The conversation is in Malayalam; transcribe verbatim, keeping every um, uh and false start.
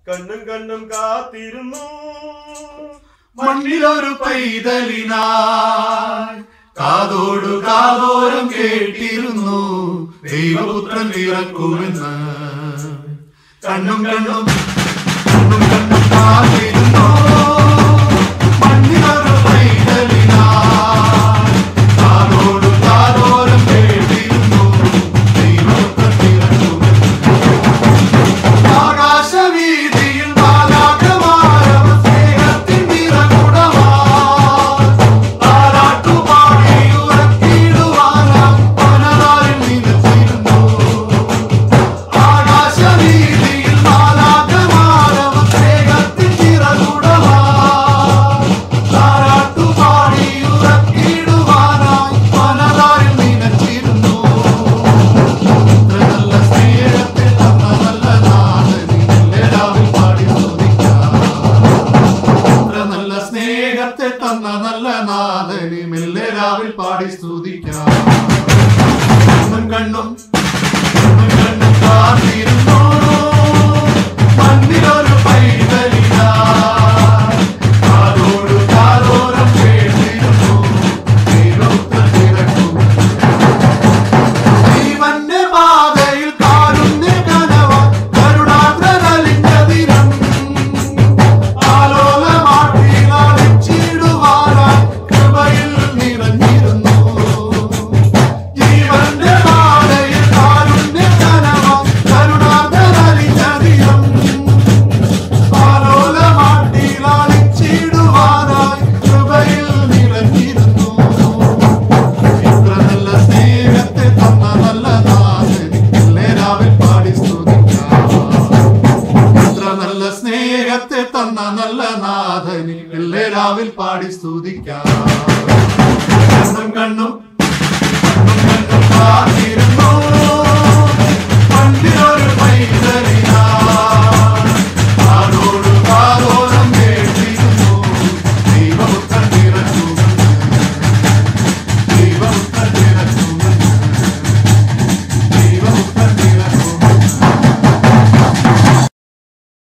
കണ്ണും കണ്ണും കാത്തിരുന്നു മണ്ണിലൊരു പൈതലിനായി കാതോടു കാതോരം കേട്ടിരുന്നു ദൈവപുത്രൻ പിറക്കുമെന്ന്. കണ്ണും കണ്ണും കണ്ണും കണ്ണും കാത്തിരുന്നു മണ്ണിലൊരു പൈതലിനായി കാതോടു കാതോരം കേട്ടിരുന്നു ദൈവപുത്രൻ പിറക്കുമെന്ന്. ആകാശവീതിയിൽ മാലാഖമാരവർ സ്നേഹത്തിൻ നിറകുടമായി താരാട്ടുപാടി ഉറക്കിടുവാനായി പനതാരിൽ നിലച്ചിരുന്നു. ആകാശവീതിയിൽ മാലാഖമാരവർ സ്നേഹത്തിൻ നിറകുടമായി താരാട്ടുപാടി ഉറക്കിടുവാനായി പനതാരിൽ നിലച്ചിരുന്നു. നല്ല സ്നേഹത്തെ തന്ന നല്ല നാഥനെ എല്ലാവരും പാടി സ്തുതിക്കാം. നല്ല സ്നേഹത്തെ തന്ന നല്ല നാഥനെ എല്ലാവരും പാടി സ്തുതിക്കാം. കണ്ണും കണ്ണും കണ്ണും കണ്ണും കാത്തിരുന്നു മണ്ണിലൊരു പൈതലിനായി കാതോടു കാതോരം കേട്ടിരുന്നു ദൈവപുത്രൻ പിറക്കുമെന്ന്. ജീവന്റെ പാതയിൽ കാരുണ്യ കനവാൻ കരുണാദ്രനലിഞ്ഞ ദിനം ആലോലമാട്ടിൽ അടിച്ചിടുവാനായി കൃപയിൽ നിറഞ്ഞിരുന്നു. ജീവന്റെ പാതയിൽ കാരുണ്യ കനവാൻ കരുണാദ്രനലിഞ്ഞ ദിനം ആലോലമാട്ടിൽ അടിച്ചിടുവാനായി കൃപയിൽ നിറഞ്ഞിരുന്നു. ഇത്ര നല്ല സ്നേഹത്തെ തന്ന നല്ല നാഥനെ എല്ലാവരും പാടി സ്തുതിക്കാം. ഇത്ര നല്ല സ്നേഹത്തെ തന്ന നല്ല നാഥനെ എല്ലാവരും പാടി സ്തുതിക്കാം.